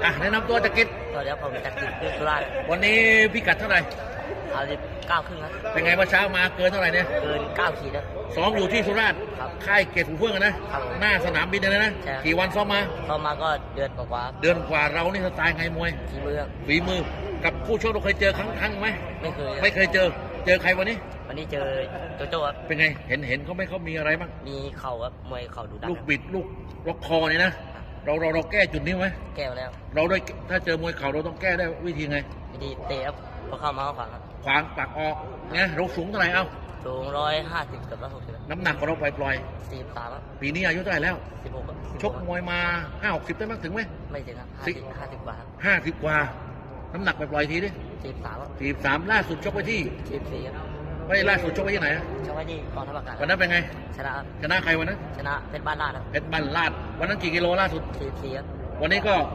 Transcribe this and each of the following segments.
แนะนำตัวจักริดสวัสดีครับผมจักริดยุทธสุราษฎร์วันนี้พิกัดเท่าไหร่ 9 ครึ่งครับเป็นไงเมื่อเช้ามาเกินเท่าไหร่เนี่ยเกิน9 ขีดครับซ้อมอยู่ที่สุราษฎร์ค่ายเกศหูเฟื่องนะหน้าสนามบินเลยนะกี่วันซ้อมมาก็เดือนกว่าเดือนกว่าเรานี่สไตล์ไงมวยฝีมือกับผู้ชกเราเคยเจอครั้งไหมไม่เคยเจอใครวันนี้เจอโจโจ้ครับเป็นไงเห็นเขาไม่เขามีอะไรบ้างมีเข่าครับมวยเข่าดูดันลูกบิดลูกล็อกคอเนี่ยนะเราแก้จุดนี้ไหมแก้แล้วเราด้วยถ้าเจอมวยเข่าเราต้องแก้ได้วิธีไงวิธีเตะครับพอเข้ามาขวางครับขวางปากออกเนี่ยเราสูงเท่าไหร่สูง150กับ160 น้ำหนักของเราปล่อย 43ครับปีนี้อายุเท่าไหร่แล้ว 16 ชกมวยมา50-60ได้มั้งถึงไหมไม่ถึงครับ50 กว่า 50 กว่าน้ำหนักปล่อยทีดิ43ล่าสุดชกไปที่ 44ครับไม่ล่าสุดชกไปที่ไหนชกไปที่กองทัพอากาศวันนั้นเป็นไงชนะใครวันนั้นชนะเพชรบ้านลาดครับเพชรบ้านลาดวันนั้นกี่กิโลล่าสุด 44ครับวันนี้ก็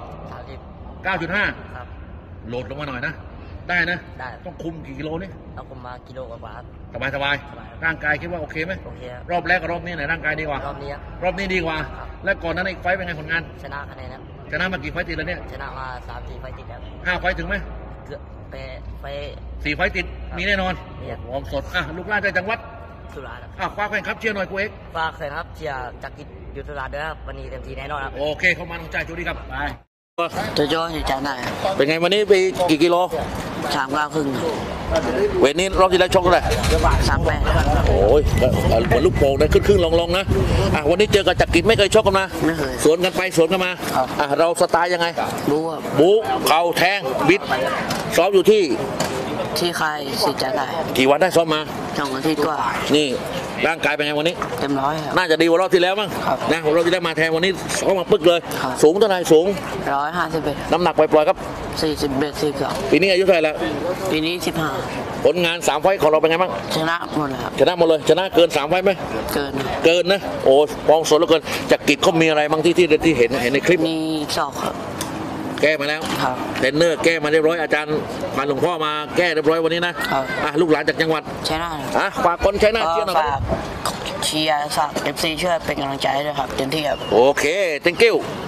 9.5 ครับโหลดลงมาหน่อยนะได้นะต้องคุมกี่กิโลนี่ต้องคุมมากิโลกว่าครับสบายร่างกายคิดว่าโอเคไหมโอเครอบแรกกับรอบนี้ไหนร่างกายดีกว่ารอบนี้ดีกว่าและก่อนนั้นอีกไฟเป็นไงผลงานชนะคะแนนครับชนะมากี่ไฟติดแล้วเนี่ยชนะมา3-4 ไฟติดแล้ว 5 ไฟถึงไหมเกือบไป 4 ไฟติดมีแน่นอนวอร์มสดลูกหลานจากจังหวัดสุราษฎร์ฝากแฟนครับเชียร์หน่อยกูเอกฝากแฟนครับเชียร์จักริดยุทธสุราษฎร์ด้วยครับวันนี้เต็มที่แน่นอนครับโอเคเข้ามาต้องใจจุดีครับไปโจโจ้อยู่ใจไหนเป็นไงวันนี้ไปกี่กิโล 39 ครึ่งเวทนี้รอบที่แล้วชกเท่าไหร่ 38 โอ้ยเหมือนลูกโป่งนะขึ้นลงนะวันนี้เจอกับจักริดไม่เคยชกกันมาไม่เคยสวนกันไปสวนกันมาเราสไตล์ยังไงบู๊เข่าแทงบิดซ้อมอยู่ที่ค่ายสิใจไหนกี่วันได้ซ้อมมา 2 อาทิตย์กว่านี่ร่างกายเป็นไงวันนี้เต็มร้อยครับน่าจะดีกว่ารอบที่แล้วมั้งนะรอบที่แล้วมาแทนวันนี้ซ้อมมาปึ๊กเลยสูงเท่าไหร่สูง 151 น้ำหนักปล่อยๆครับ 41-42 ปีนี้อายุเท่าไหร่แล้วปีนี้15 ผลงาน3 ไฟต์ของเราเป็นไงบ้างชนะหมดเลยครับชนะหมดเลยชนะเกิน3 ไฟต์ไหมเกินนะโอ้ปองสดเหลือเกินจักริดเขามีอะไรบ้างที่เห็นในคลิปมีศอกครับแก้มาแล้วเทรนเนอร์แก้มาเรียบร้อยอาจารย์ผ่านหลวงพ่อมาแก้เรียบร้อยวันนี้นะลูกหลานจากจังหวัดชัยนาทฝากคนชัยนาทเชียร์หน่อยเชียร์ฝาก FC ช่วยเป็นกำลังใจด้วยครับเต็มที่ครับโอเค thank you